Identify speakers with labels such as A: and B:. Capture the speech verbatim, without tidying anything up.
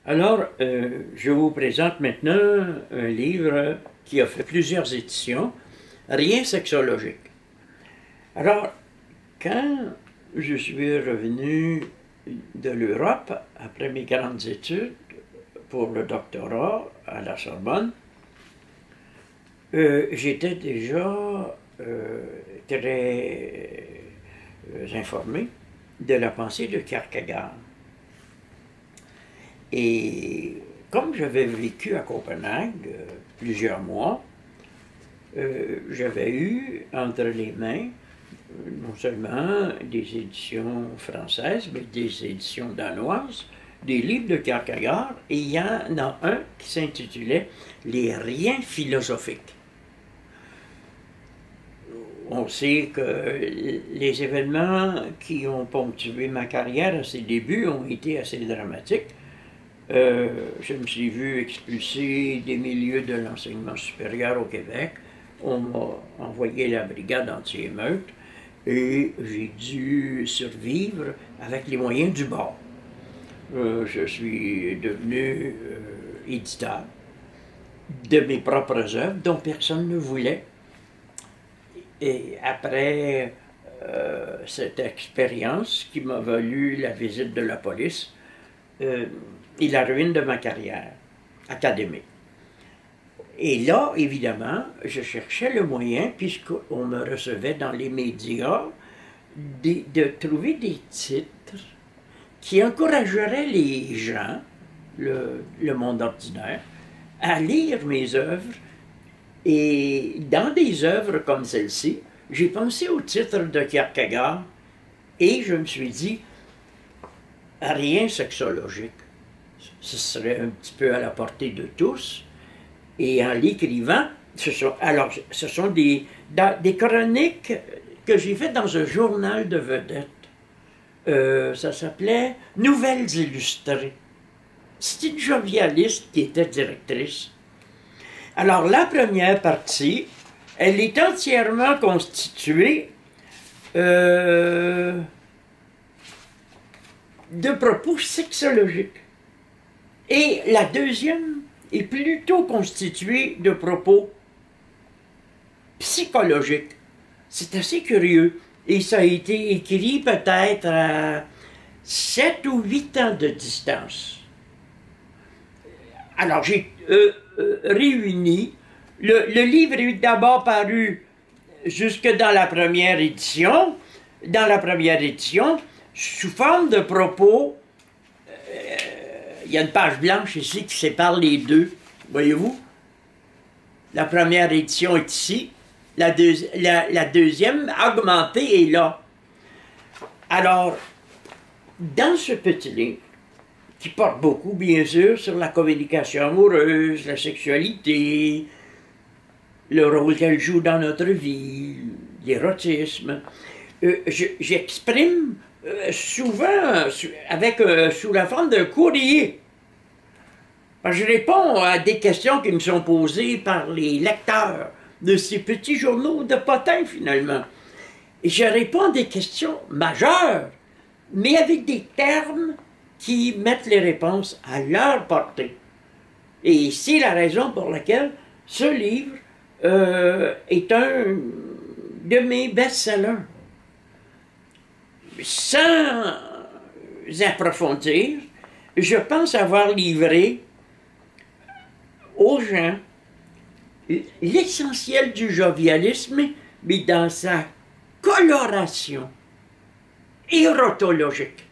A: Alors, euh, je vous présente maintenant un livre qui a fait plusieurs éditions, Rien sexologique. Alors, quand je suis revenu de l'Europe, après mes grandes études pour le doctorat à la Sorbonne, euh, j'étais déjà euh, très euh, informé de la pensée de Kierkegaard. Et comme j'avais vécu à Copenhague euh, plusieurs mois, euh, j'avais eu entre les mains euh, non seulement des éditions françaises, mais des éditions danoises, des livres de Kierkegaard, et il y en a un qui s'intitulait « Les riens philosophiques ». On sait que les événements qui ont ponctué ma carrière à ses débuts ont été assez dramatiques. Euh, je me suis vu expulsé des milieux de l'enseignement supérieur au Québec. On m'a envoyé la brigade anti-émeute et j'ai dû survivre avec les moyens du bord. Euh, je suis devenu euh, éditeur de mes propres œuvres dont personne ne voulait. Et après euh, cette expérience qui m'a valu la visite de la police, euh, et la ruine de ma carrière académique. Et là, évidemment, je cherchais le moyen, puisqu'on me recevait dans les médias, de, de trouver des titres qui encourageraient les gens, le, le monde ordinaire, à lire mes œuvres. Et dans des œuvres comme celle-ci, j'ai pensé au titre de Kierkegaard et je me suis dit, rien sexologique. Ce serait un petit peu à la portée de tous. Et en l'écrivant, ce sont, alors, ce sont des, dans, des chroniques que j'ai faites dans un journal de vedettes. Euh, ça s'appelait « Nouvelles illustrées ». C'était une jovialiste qui était directrice. Alors, la première partie, elle est entièrement constituée euh, de propos sexologiques. Et la deuxième est plutôt constituée de propos psychologiques. C'est assez curieux. Et ça a été écrit peut-être à sept ou huit ans de distance. Alors, j'ai euh, euh, réuni. Le, le livre est d'abord paru jusque dans la première édition, dans la première édition, sous forme de propos. Euh, il y a une page blanche ici qui sépare les deux, voyez-vous? La première édition est ici, la, deuxi la, la deuxième, augmentée, est là. Alors, dans ce petit livre, qui porte beaucoup, bien sûr, sur la communication amoureuse, la sexualité, le rôle qu'elle joue dans notre vie, l'érotisme, euh, j'exprime euh, souvent avec, euh, sous la forme d'un courrier. Je réponds à des questions qui me sont posées par les lecteurs de ces petits journaux de potins, finalement. Et je réponds à des questions majeures, mais avec des termes qui mettent les réponses à leur portée. Et c'est la raison pour laquelle ce livre euh, est un de mes best-sellers. Sans approfondir, je pense avoir livré aux gens l'essentiel du jovialisme, mais dans sa coloration érotologique.